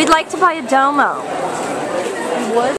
We'd like to buy a domo. You would?